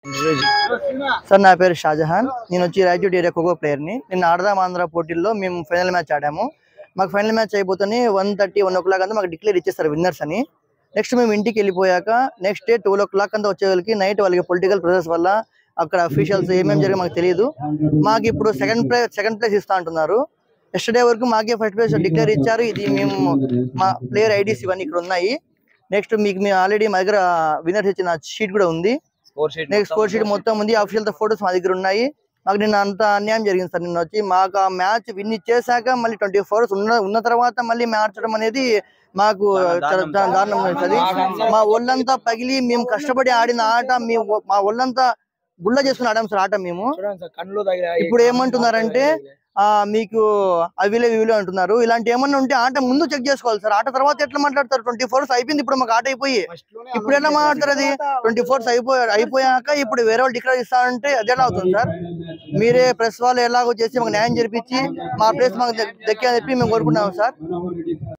Sir నా పేరు షాజహాన్. నేను వచ్చి రాయచోటి ఏరియా ఖోఖో ప్లేయర్ని. నిన్న ఆడదాం ఆంధ్ర పోటీల్లో మేము ఫైనల్ మ్యాచ్ ఆడాము. మాకు ఫైనల్ మ్యాచ్ అయిపోతే 1:30, 1 o'clock అంతా మాకు డిక్లేర్ ఇచ్చేస్తారు విన్నర్స్ అని. నెక్స్ట్ మేము ఇంటికి వెళ్ళిపోయాక నెక్స్ట్ డే 12 o'clock అంతా వచ్చేవాళ్ళకి నైట్ వాళ్ళకి పొలిటికల్ ప్రెషర్స్ వల్ల అక్కడ అఫీషియల్స్ ఏమేమి జరిగే మాకు తెలియదు. మాకు ఇప్పుడు సెకండ్ ప్లేస్ ఇస్తా అంటున్నారు. ఎస్టర్డే వరకు మాకే ఫస్ట్ ప్లేస్ డిక్లేర్ ఇచ్చారు. ఇది మేము మా ప్లేయర్ ఐడీస్ ఇవన్నీ ఇక్కడ ఉన్నాయి. నెక్స్ట్ మీకు ఆల్రెడీ మా దగ్గర విన్నర్స్ ఇచ్చిన షీట్ కూడా ఉంది. నెక్స్ట్ స్కోర్ షీట్ మొత్తం ఉంది. అఫీషియల్ ఫోటోస్ మా దగ్గర ఉన్నాయి. మాకు నిన్న అంత అన్యాయం జరిగింది సార్. నిన్న వచ్చి మాకు ఆ మ్యాచ్ విన్ ఇచ్చేసాక మళ్ళీ 24 hours ఉన్న తర్వాత మళ్ళీ మార్చడం అనేది మాకు దారుణం అవుతుంది. మా ఒళ్ళంతా పగిలి మేము కష్టపడి ఆడిన ఆట మా ఒళ్ళంతా గుళ్ళ చేసుకుని ఆడాం సార్ ఆట. మేము ఇప్పుడు ఏమంటున్నారంటే మీకు అవిలే వివిలే అంటున్నారు. ఇలాంటి ఏమన్నా ఉంటే ఆట ముందు చెక్ చేసుకోవాలి సార్. ఆట తర్వాత ఎట్లా మాట్లాడతారు? 24 hours అయిపోయింది. ఇప్పుడు మాకు ఆట అయిపోయి ఇప్పుడు ఎట్లా మాట్లాడతారు? అది 24 hours అయిపోయాక ఇప్పుడు వేరే వాళ్ళు డిక్లేర్ ఇస్తారంటే అది ఎలా అవుతుంది సార్? మీరే ప్రెస్ వాళ్ళు ఎలాగో చేసి మాకు న్యాయం జరిపించి మా ప్లేస్ మాకు దక్కి అని చెప్పి మేము కోరుకుంటున్నాం సార్.